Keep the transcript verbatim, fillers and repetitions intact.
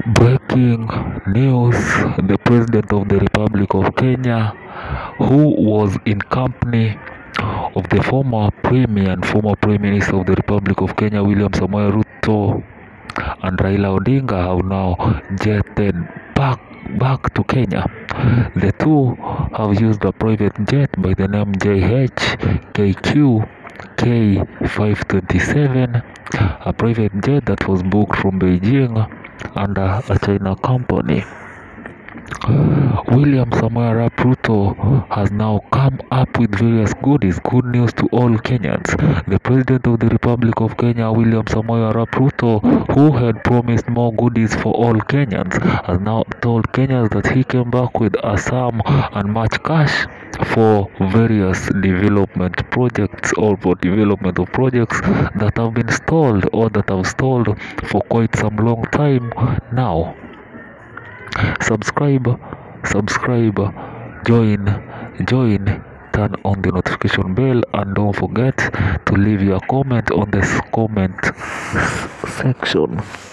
Breaking news: the President of the Republic of Kenya, who was in company of the former Premier and former Prime Minister of the Republic of Kenya, William Samoei Ruto, and Raila Odinga, have now jetted back back to Kenya. The two have used a private jet by the name J H K Q K five twenty-seven, a private jet that was booked from Beijing under a China company. William Samoei Arap Ruto has now come up with various goodies, good news to all Kenyans. The President of the Republic of Kenya, William Samoei Arap Ruto, who had promised more goodies for all Kenyans, has now told Kenyans that he came back with a sum and much cash for various development projects or for development of projects that have been stalled or that have stalled for quite some long time now. Subscribe, subscribe, join, join, turn on the notification bell, and don't forget to leave your comment on this comment section.